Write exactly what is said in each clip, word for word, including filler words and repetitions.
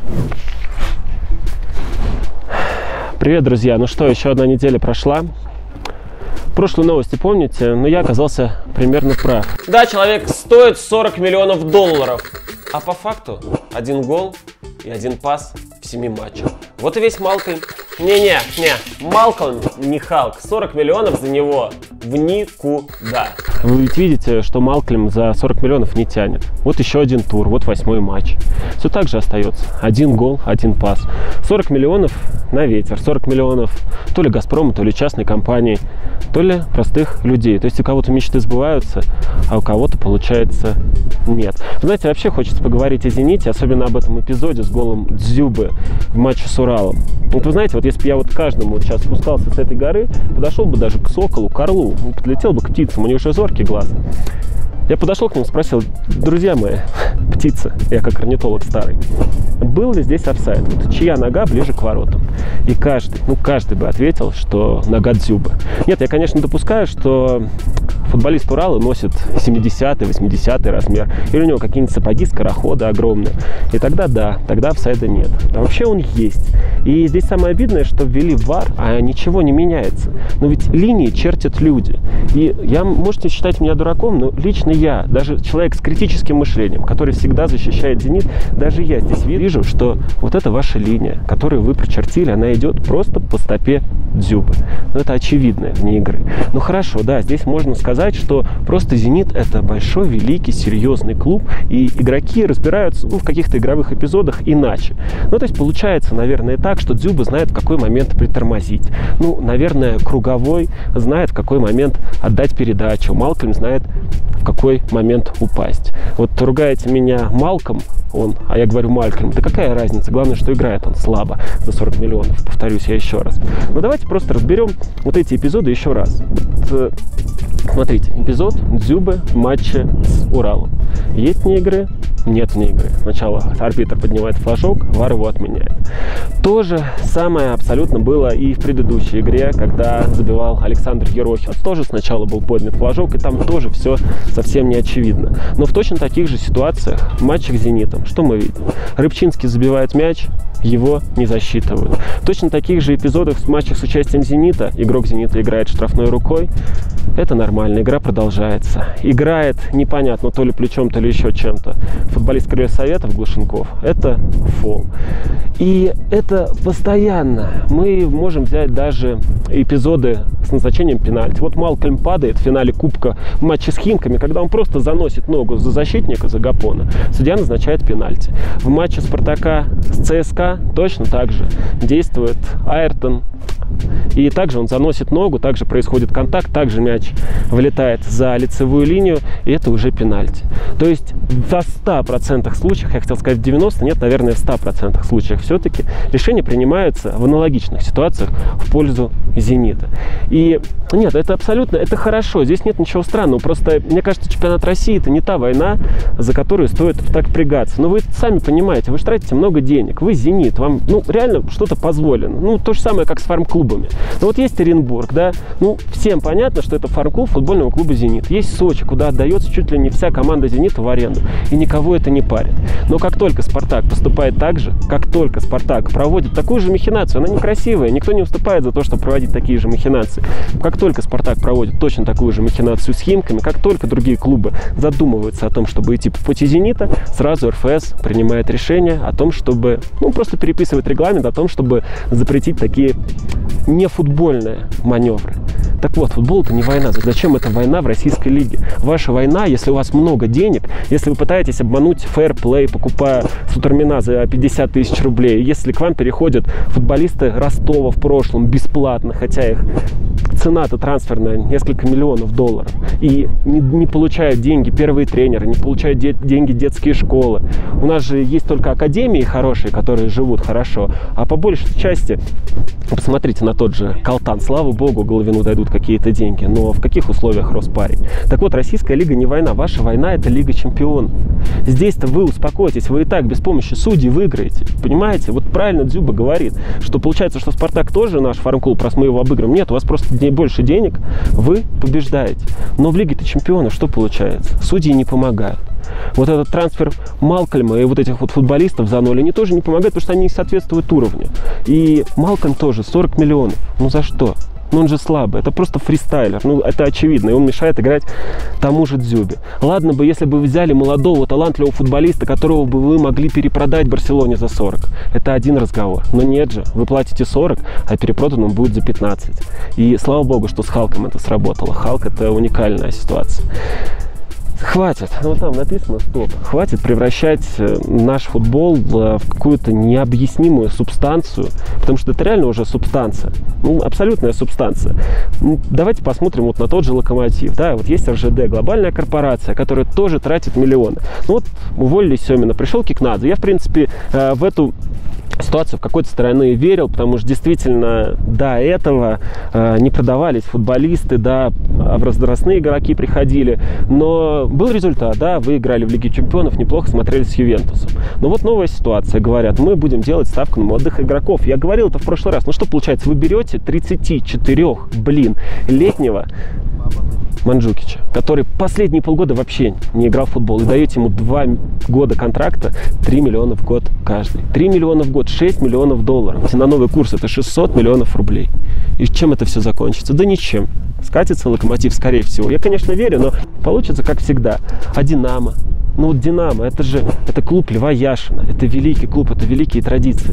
Привет, друзья! Ну что, еще одна неделя прошла. Прошлые новости помните, но я оказался примерно прав. Да, человек стоит сорок миллионов долларов, а по факту один гол и один пас в семи матчах. Вот и весь Малкольм. Не-не, не, Малкольм не Халк. сорок миллионов за него в никуда. Вы ведь видите, что Малкольм за сорок миллионов не тянет. Вот еще один тур, вот восьмой матч. Все так же остается. Один гол, один пас. сорок миллионов на ветер. сорок миллионов то ли Газпрома, то ли частной компании, то ли простых людей. То есть у кого-то мечты сбываются, а у кого-то, получается, нет. Знаете, вообще хочется поговорить о «Зените», особенно об этом эпизоде с голом Дзюбы в матче с Уралом. Вот вы знаете, вот если бы я вот каждому вот сейчас спускался с этой горы, подошел бы даже к соколу, к орлу, подлетел бы к птицам, у них уже зоркий глаз. Я подошел к ним, спросил: друзья мои, птицы, я как орнитолог старый, был ли здесь офсайд? Вот чья нога ближе к воротам? И каждый, ну каждый бы ответил, что нога Дзюбы. Нет, я, конечно, допускаю, что футболист Урала носит семидесятый, восьмидесятый размер, или у него какие-нибудь сапоги, скороходы огромные. И тогда да, тогда офсайда нет. А вообще он есть. И здесь самое обидное, что ввели ВАР, а ничего не меняется. Но ведь линии чертят люди. И я, можете считать меня дураком, но лично я, даже человек с критическим мышлением, который всегда защищает «Зенит», даже я здесь вижу, что вот эта ваша линия, которую вы прочертили, она идет просто по стопе Дзюбы. Но это очевидно вне игры. Ну хорошо, да, здесь можно сказать, что просто «Зенит» — это большой, великий, серьезный клуб, и игроки разбираются, ну, в каких-то игровых эпизодах иначе. Ну, то есть получается, наверное, так, что Дзюба знает, в какой момент притормозить. Ну, наверное, Круговой знает, в какой момент отдать передачу. Малкольм знает, в какой момент упасть. Вот ругаете меня Малком, он, а я говорю Малкольм, да какая разница? Главное, что играет он слабо за сорок миллионов. Повторюсь я еще раз. Но давайте просто разберем вот эти эпизоды еще раз. Вот, смотрите, эпизод Дзюбы в матче с Уралом. Есть вне игры? Нет вне игры. Сначала арбитр поднимает флажок, ВАР его отменяет. То же самое абсолютно было и в предыдущей игре, когда забивал Александр Ерохин. Тоже сначала был поднят флажок, и там тоже все совсем не очевидно. Но в точно таких же ситуациях в матчах с «Зенитом» что мы видим? Рыбчинский забивает мяч, его не засчитывают. В точно таких же эпизодах в матчах с участием «Зенита» игрок «Зенита» играет штрафной рукой. Это нормально, игра продолжается. Играет непонятно, то ли плечом, то ли еще чем-то футболист Крыльев Советов Глушенков. Это фол. И это постоянно. Мы можем взять даже эпизоды с назначением пенальти. Вот Малкольм падает в финале Кубка в матче с Химками, когда он просто заносит ногу за защитника, за Гапона. Судья назначает пенальти. В матче Спартака с ЦСКА точно так же действует Айртон. И также он заносит ногу, также происходит контакт, также мяч вылетает за лицевую линию, и это уже пенальти. То есть в ста процентах случаях, я хотел сказать в девяноста, нет, наверное, в ста процентах случаях все-таки решения принимаются в аналогичных ситуациях в пользу «Зенита». И нет, это абсолютно, это хорошо, здесь нет ничего странного. Просто, мне кажется, чемпионат России — это не та война, за которую стоит так впрягаться. Но вы сами понимаете, вы же тратите много денег, вы «Зенит», вам, ну, реально что-то позволено. Ну, то же самое, как с фарм-клубами. Ну, вот есть Оренбург, да, ну, всем понятно, что это фарм-клуб футбольного клуба «Зенит». Есть Сочи, куда отдается чуть ли не вся команда «Зенита» в аренду, и никого это не парит. Но как только «Спартак» поступает так же, как только «Спартак» проводит такую же махинацию, она некрасивая, никто не уступает за то, чтобы проводить такие же махинации. Как только «Спартак» проводит точно такую же махинацию с Химками, как только другие клубы задумываются о том, чтобы идти по пути «Зенита», сразу эр эф эс принимает решение о том, чтобы, ну, просто переписывает регламент о том, чтобы запретить такие нефутбольные маневры. Так вот, футбол — это не война. Зачем эта война в российской лиге? Ваша война, если у вас много денег, если вы пытаетесь обмануть фэрплей, покупая Сутормина за пятьдесят тысяч рублей, если к вам переходят футболисты Ростова в прошлом бесплатно, хотя их цена-то трансферная несколько миллионов долларов, и не, не получают деньги первые тренеры, не получают де деньги детские школы. У нас же есть только академии хорошие, которые живут хорошо, а по большей части, посмотрите на тот же Калтан, слава богу, Головину дойдут какие-то деньги, но в каких условиях рос парень? Так вот, российская лига не война, ваша война — это Лига чемпионов. Здесь-то вы успокойтесь, вы и так без помощи судей выиграете, понимаете? Вот правильно Дзюба говорит, что получается, что Спартак тоже наш фарм-клуб, раз мы его обыграем. Нет, у вас просто больше денег, вы побеждаете. Но в Лиге-то чемпионов что получается? Судьи не помогают. Вот этот трансфер Малкольма и вот этих вот футболистов за ноль, они тоже не помогают, потому что они не соответствуют уровню. И Малкольм тоже сорок миллионов. Ну за что? Ну он же слабый, это просто фристайлер, ну это очевидно, и он мешает играть тому же Дзюбе. Ладно бы, если бы вы взяли молодого, талантливого футболиста, которого бы вы могли перепродать Барселоне за сорок. Это один разговор. Но нет же, вы платите сорок, а перепродан он будет за пятнадцать. И слава богу, что с Халком это сработало. Халк — это уникальная ситуация. Хватит, ну там написано стоп, хватит превращать наш футбол в какую-то необъяснимую субстанцию, потому что это реально уже субстанция, ну абсолютная субстанция. Ну, давайте посмотрим вот на тот же Локомотив, да, вот есть эр жэ дэ, глобальная корпорация, которая тоже тратит миллионы. Ну вот уволили Семина, пришел Кикнадзе, я в принципе в эту ситуацию в какой-то стороны верил, потому что действительно до этого э, не продавались футболисты, да, возрастные игроки приходили, но был результат, да, вы играли в Лиге Чемпионов, неплохо смотрелись с Ювентусом. Но вот новая ситуация, говорят, мы будем делать ставку на молодых игроков. Я говорил это в прошлый раз, ну что получается, вы берете тридцать четыре, блин, летнего Манджукича, который последние полгода вообще не играл в футбол, и даете ему два года контракта, три миллиона в год каждый. три миллиона в год, шесть миллионов долларов. Если на новый курс это шестьсот миллионов рублей. И чем это все закончится? Да ничем. Скатится Локомотив, скорее всего. Я, конечно, верю, но получится как всегда. А Динамо? Ну вот Динамо, это же это клуб Льва Яшина, это великий клуб, это великие традиции.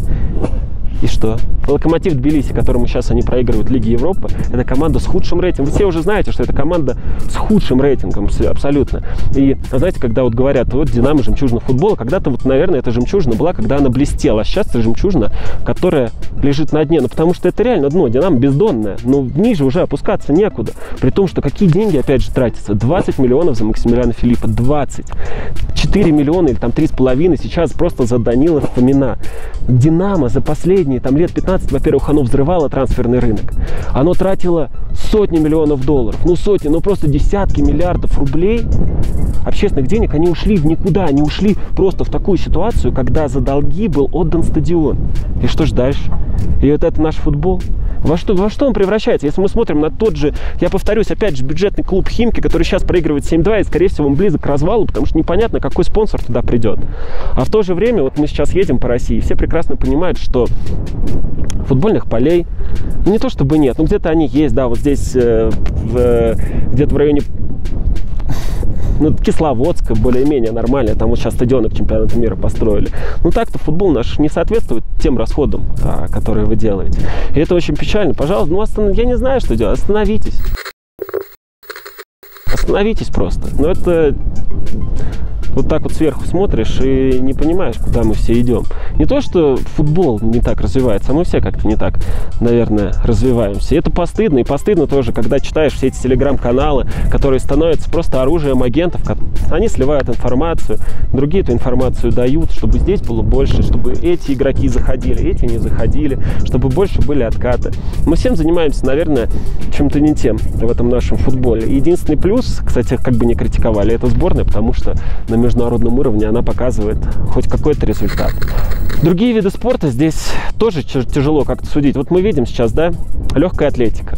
И что? Локомотив Тбилиси, которому сейчас они проигрывают в Лиге Европы, это команда с худшим рейтингом. Вы все уже знаете, что это команда с худшим рейтингом, абсолютно. И знаете, когда вот говорят, вот Динамо жемчужина футбола, когда-то вот, наверное, эта жемчужина была, когда она блестела, а сейчас это жемчужина, которая лежит на дне. Ну, потому что это реально дно, Динамо бездонное. Ну, ниже уже опускаться некуда. При том, что какие деньги, опять же, тратятся? двадцать миллионов за Максимилиана Филиппа, двадцать. четыре миллиона или там три с половиной сейчас просто за Данила Фомина. Динамо за последние там лет пятнадцать, во-первых, оно взрывало трансферный рынок. Оно тратило сотни миллионов долларов, ну сотни, ну просто десятки миллиардов рублей общественных денег, они ушли в никуда, они ушли просто в такую ситуацию, когда за долги был отдан стадион. И что ж дальше? И вот это наш футбол. Во что, во что он превращается? Если мы смотрим на тот же, я повторюсь, опять же, бюджетный клуб Химки, который сейчас проигрывает семь-два, и, скорее всего, он близок к развалу, потому что непонятно, какой спонсор туда придет. А в то же время, вот мы сейчас едем по России, и все прекрасно понимают, что футбольных полей, ну, не то чтобы нет, ну где-то они есть, да, вот здесь, э, в, где-то в районе ну, Кисловодска более-менее нормально, там вот сейчас стадионы к чемпионату мира построили. Ну так-то футбол наш не соответствует тем расходам, а, которые вы делаете. И это очень печально. Пожалуйста, ну останов... я не знаю, что делать. Остановитесь. Остановитесь просто. Но это вот так вот сверху смотришь и не понимаешь, куда мы все идем. Не то, что футбол не так развивается, а мы все как-то не так, наверное, развиваемся. И это постыдно. И постыдно тоже, когда читаешь все эти телеграм-каналы, которые становятся просто оружием агентов. Они сливают информацию, другие эту информацию дают, чтобы здесь было больше, чтобы эти игроки заходили, эти не заходили, чтобы больше были откаты. Мы всем занимаемся, наверное, чем-то не тем в этом нашем футболе. Единственный плюс, кстати, как бы не критиковали, это сборная, потому что на международном уровне она показывает хоть какой-то результат. Другие виды спорта здесь тоже тяжело как-то судить. Вот мы видим сейчас, да, легкая атлетика.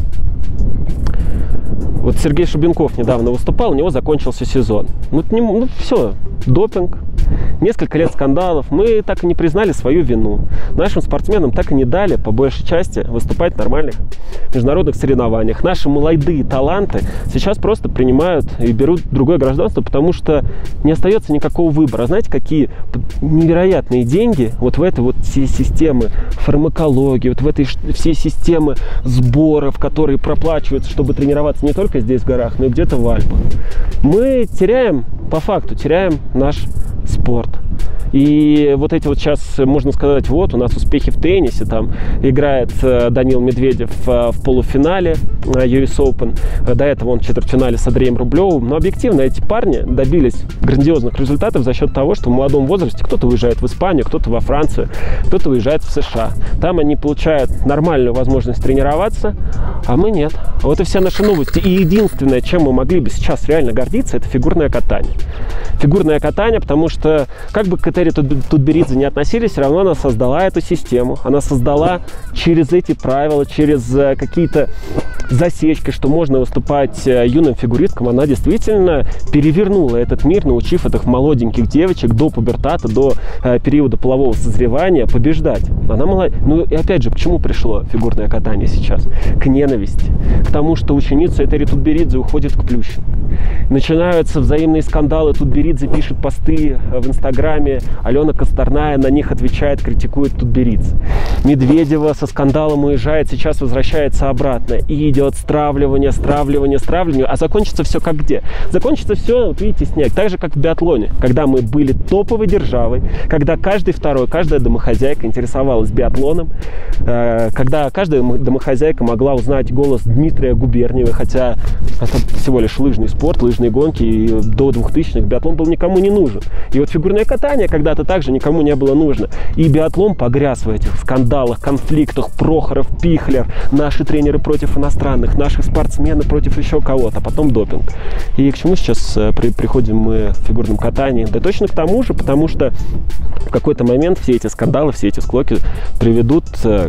Вот Сергей Шубенков недавно выступал, у него закончился сезон. Ну, ну все, допинг, несколько лет скандалов. Мы так и не признали свою вину. Нашим спортсменам так и не дали, по большей части, выступать в нормальных международных соревнованиях. Наши молодые таланты сейчас просто принимают и берут другое гражданство, потому что не остается никакого выбора. Знаете, какие невероятные деньги вот в этой вот всей системы фармакологии, вот в этой всей системы сборов, которые проплачиваются, чтобы тренироваться не только здесь в горах, но и где-то в Альпах. Мы теряем, по факту, теряем наш спорт. И вот эти вот сейчас, можно сказать, вот у нас успехи в теннисе, там играет Данил Медведев в полуфинале ю эс Open, до этого он в четвертьфинале с Андреем Рублевым, но объективно эти парни добились грандиозных результатов за счет того, что в молодом возрасте кто-то уезжает в Испанию, кто-то во Францию, кто-то уезжает в США. Там они получают нормальную возможность тренироваться, а мы нет. Вот и вся наша новость. И единственное, чем мы могли бы сейчас реально гордиться, это фигурное катание. Фигурное катание, потому что, как бы к Этери Тутберидзе не относились, все равно она создала эту систему. Она создала через эти правила, через какие-то засечкой, что можно выступать юным фигуристкам, она действительно перевернула этот мир, научив этих молоденьких девочек до пубертата, до э, периода полового созревания побеждать. Она молод... Ну и опять же, к чему пришло фигурное катание сейчас? К ненависти, к тому, что ученица Этери Тутберидзе уходит к Плющенко. Начинаются взаимные скандалы, Тутберидзе пишет посты в Инстаграме, Алена Косторная на них отвечает, критикует Тутберидзе. Медведева со скандалом уезжает, сейчас возвращается обратно. И идет стравливание, стравливание, стравливание. А закончится все как где? Закончится все, вот видите, снег. Так же, как в биатлоне. Когда мы были топовой державой, когда каждый второй, каждая домохозяйка интересовалась биатлоном, когда каждая домохозяйка могла узнать голос Дмитрия Губерниева, хотя это всего лишь лыжный спорт, лыжные гонки, и до двухтысячных биатлон был никому не нужен. И вот фигурное катание когда-то также никому не было нужно. И биатлон погряз в этих скандалах, конфликтах, Прохоров, Пихлер, наши тренеры против иностранных, наши спортсмены против еще кого-то, а потом допинг. И к чему сейчас при, приходим мы в фигурном катании? Да точно к тому же, потому что в какой-то момент все эти скандалы, все эти склоки приведут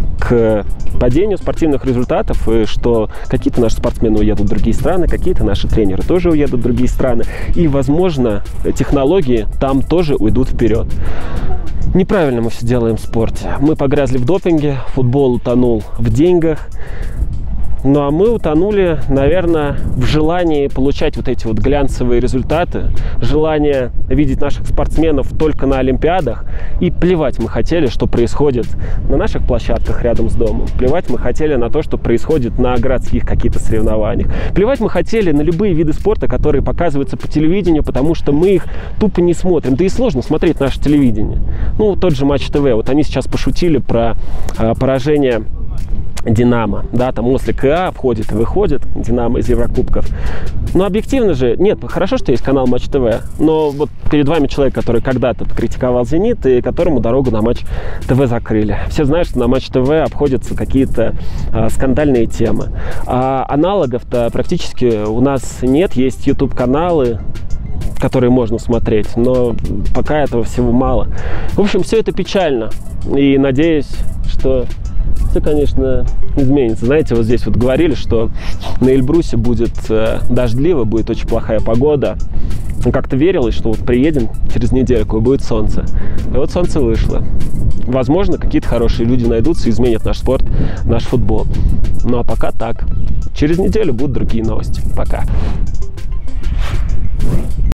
к падению спортивных результатов, и что какие-то наши спортсмены уедут в другие страны, какие-то наши тренеры тоже уедут в другие страны, и, возможно, технологии там тоже уйдут вперед. Неправильно мы все делаем в спорте. Мы погрязли в допинге, футбол утонул в деньгах. Ну а мы утонули, наверное, в желании получать вот эти вот глянцевые результаты, желание видеть наших спортсменов только на Олимпиадах. И плевать мы хотели, что происходит на наших площадках рядом с домом. Плевать мы хотели на то, что происходит на городских каких-то соревнованиях. Плевать мы хотели на любые виды спорта, которые показываются по телевидению, потому что мы их тупо не смотрим. Да и сложно смотреть наше телевидение. Ну, тот же Матч ТВ. Вот они сейчас пошутили про э, поражение Динамо, да, там после КА входит и выходит Динамо из Еврокубков. Но объективно же, нет, хорошо, что есть канал Матч ТВ, но вот перед вами человек, который когда-то критиковал Зенит и которому дорогу на Матч ТВ закрыли. Все знают, что на Матч ТВ обходятся какие-то а, скандальные темы. А аналогов-то практически у нас нет, есть YouTube-каналы, которые можно смотреть, но пока этого всего мало. В общем, все это печально, и надеюсь, что все, конечно, изменится. Знаете, вот здесь вот говорили, что на Эльбрусе будет э, дождливо, будет очень плохая погода. Как-то верилось, что вот приедем через недельку и будет солнце. И вот солнце вышло. Возможно, какие-то хорошие люди найдутся и изменят наш спорт, наш футбол. Ну а пока так. Через неделю будут другие новости. Пока.